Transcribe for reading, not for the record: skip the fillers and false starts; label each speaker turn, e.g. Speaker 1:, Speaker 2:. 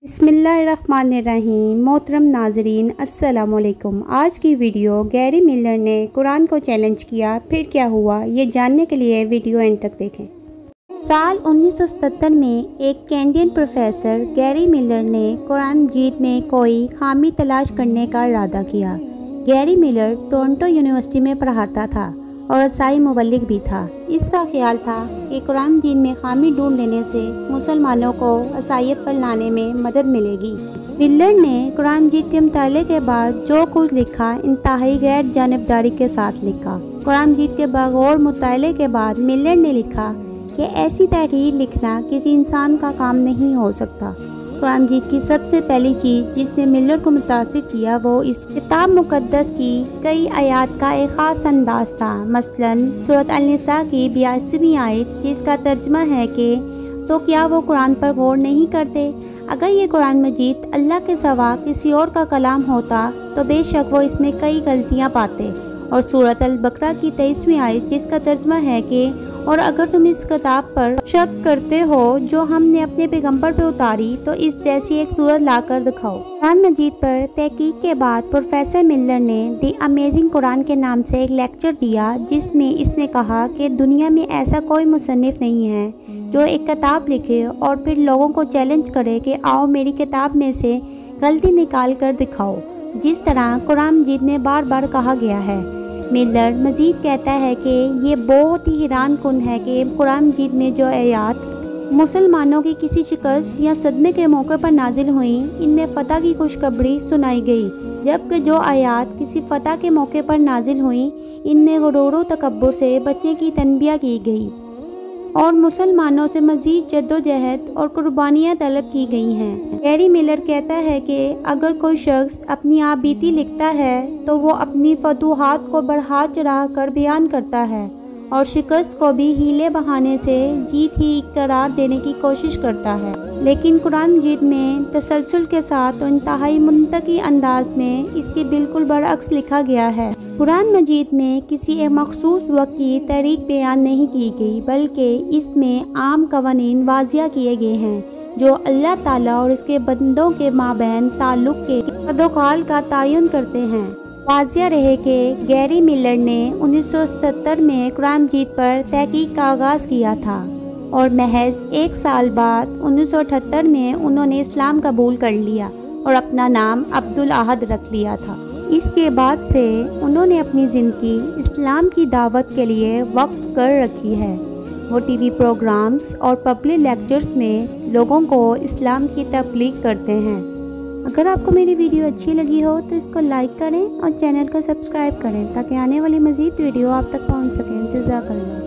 Speaker 1: बिस्मिल्लाहिर्रहमानिर्रहीम। मोहतरम नाजरीन अस्सलाम वालेकुम। आज की वीडियो गैरी मिलर ने कुरान को चैलेंज किया, फिर क्या हुआ, ये जानने के लिए वीडियो एंड तक देखें। साल 1977 में एक कैनेडियन प्रोफेसर गैरी मिलर ने कुरान मजीद में कोई खामी तलाश करने का इरादा किया। गैरी मिलर टोरंटो यूनिवर्सिटी में पढ़ाता था और ईसाई मुबल्लिग भी था। इसका ख्याल था कि कुरान मजीद में खामी ढूंढ लेने से मुसलमानों को ईसाईयत पर लाने में मदद मिलेगी। मिलर ने कुरान मजीद के मुताले के बाद जो कुछ लिखा इंतहाई गैर जानिबदारी के साथ लिखा। कुरान मजीद के बगौर मुताले के बाद मिलर ने लिखा कि ऐसी तहरीर लिखना किसी इंसान का काम नहीं हो सकता। कुरान मजीद की सबसे पहली चीज़ जिसने मिलर को मुतासिर किया वो इस किताब मुकद्दस की कई आयात का एक ख़ास अंदाज था। मसलन सूरत अल-निसा की 82वीं आयत, जिसका तर्जमा है कि तो क्या वो कुरान पर गौर नहीं करते। अगर ये कुरान मजीद अल्लाह के सिवा किसी और का कलाम होता तो बेशक वो इसमें कई गलतियाँ पाते। और सूरत अल-बकरा की 23वीं आयत, जिसका तर्जमा है कि और अगर तुम इस किताब पर शक करते हो जो हमने अपने पैगंबर पे उतारी तो इस जैसी एक सूरत लाकर दिखाओ। कुरान मजीद पर तहकीक के बाद प्रोफेसर मिलर ने दी अमेजिंग कुरान के नाम से एक लेक्चर दिया, जिसमें इसने कहा कि दुनिया में ऐसा कोई मुसन्निफ नहीं है जो एक किताब लिखे और फिर लोगों को चैलेंज करे कि आओ मेरी किताब में से गलती निकाल कर दिखाओ, जिस तरह कुरान मजीद में बार बार कहा गया है। मिलर मजीद कहता है कि ये बहुत ही हैरान कुन है कि कुरान मजीद में जो आयात मुसलमानों की किसी शिकस्त या सदमे के मौके पर नाजिल हुई, इनमें फ़तह की खुशखबरी सुनाई गई, जबकि जो आयात किसी फ़तह के मौके पर नाजिल हुई, इनमें गुरूर व तकब्बुर से बचने की तनबिया की गई और मुसलमानों से मज़ीद जद्दोजहद और कुर्बानियाँ तलब की गई हैं। गैरी मिलर कहता है कि अगर कोई शख्स अपनी आप बीती लिखता है तो वो अपनी फतूहात को बढ़ा चढ़ा कर बयान करता है और शिकस्त को भी हीले बहाने से जीत ही करार देने की कोशिश करता है। लेकिन कुरान मजीद में तसलसल के साथ और इंतहाई मुंतकी अंदाज में इसके बिल्कुल बरअक्स लिखा गया है। कुरान मजीद में किसी एक मखसूस वक्त की तारीख बयान नहीं की गई, बल्कि इसमें आम कवानीन वाज़िया किए गए हैं जो अल्लाह ताला और इसके बंदों के माबैन ताल्लुक़ के कदोकाल का तयन करते हैं। वाज़िया रहे कि गैरी मिलर ने 1977 में कुरान मजीद पर तहकीक का आगाज़ किया था और महज एक साल बाद 1978 में उन्होंने इस्लाम कबूल कर लिया और अपना नाम अब्दुल अहद रख लिया था। इसके बाद से उन्होंने अपनी ज़िंदगी इस्लाम की दावत के लिए वक्फ कर रखी है। वो टीवी प्रोग्राम्स और पब्लिक लेक्चर्स में लोगों को इस्लाम की तबलीग करते हैं। अगर आपको मेरी वीडियो अच्छी लगी हो तो इसको लाइक करें और चैनल को सब्सक्राइब करें ताकि आने वाली मज़ीद वीडियो आप तक पहुंच सकें। जज़ाकल्लाह।